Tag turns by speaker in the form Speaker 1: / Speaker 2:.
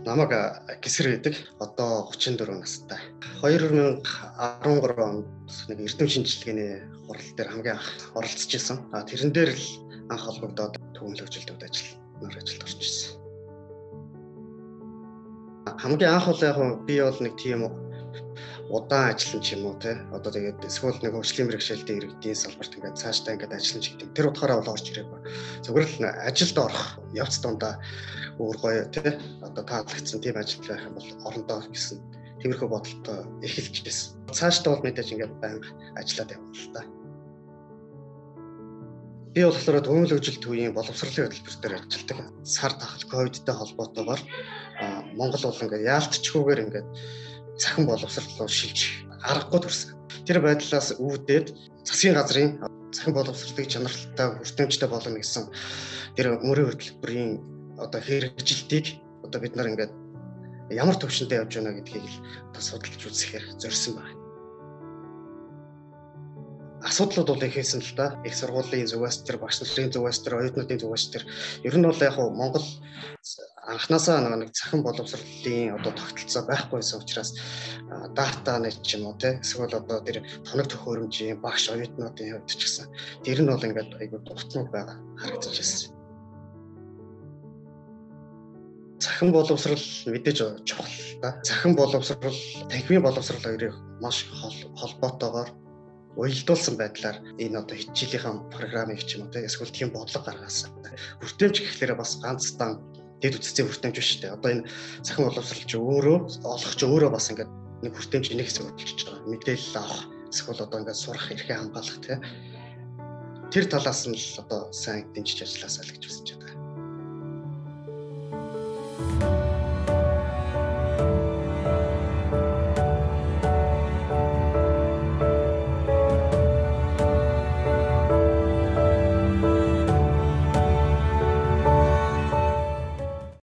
Speaker 1: Намайг Гисэр гэдэг одоо 34 настай. 2013 онд нэг эрдэм шинжилгээний хурал дээр хамгийн анх оролцож исэн. Тэрэн дээр л анх холбогдоод төвөмөл хөгжилтөд ажилд орж ирсэн. Хамгийн анх бол яг би бол нэг тийм удаан ажиллан ч юм уу те. Одоо тэгээд эсвэл нэг хөгжлийн мэргэжилтийн иргэдийн салбарт ингээд цаашдаа ингээд ажиллан ч гэдэг. Тэр утгаараа бол орж ирээгүй. Зөвхөн л ажилд орох явц дундаа өөр гоё те. Одоо таалагдсан тийм ажил байх юм бол орондоо гэсэн тиймэрхүү бодолтой эхэлж ирсэн. Цаашдаа бол мэдээж ингээд байнга ажиллаад явна л та. Би болохоор төвөмөл хөгжилт төвийн боловсролын хөтөлбөр дээр ажилладаг. Сар тахал ковидтай холбоотойгоор Монгол бол ингээд яалтчгүйгээр ингээд цахим боловсрол шилжих аргагүй төрсөн. Тэр байдлаас үүдээд засгийн газрын цахим боловсролыг чанартай хүртээмжтэй болгоно гэсэн тэр мөрийн хөтөлбөрийн одоо хэрэгжилтийг одоо бид нар ингээд ямар төвшөнтэй явж байна гэдгийг л одоо судалж үзэхээр зорьсон байна. Асуудлууд бол ихээсэн л да. Их сургуулийн зүгээс тэр багш нарын зүгээс тэр оюутнуудын зүгээс тэр ер нь бол яг Монгол анханасаа нэг цахим боловсролын одоо тогтолцоо байхгүйсэн учраас дата нэг ч юм уу те эсвэл одоо тэр тоног төхөөрөмжийн багш оюутнуудын хувьд ч гэсэн тэр нь бол ингээд айгүй дутмаг байгаа харагдаж байна. Цахим боловсрол мэдээж чухал да. Цахим боловсрол, танхимын боловсрол хоёрыг маш холбоотойгоор уялдуулсан байдлаар энэ одоо хичээлийнхэн програмыг ч юм уу те эсвэл тийм бодлого гаргасан. Хүртээмж гэхлээрээ бас ганцхан дэд үтцийн хүртээмж биш үү? Одоо энэ цахим боловсролч өөрөө олох ч өөрөө бас ингээд нэг хүртээмж нэг хэсэг хөдөлж байгаа. Мэдээлэл авах эсвэл одоо ингээд сурах эрхээ хамгаалах те. Тэр талаас нь л одоо сайн дэмжиж ажилласаа л гэж үзэж байна.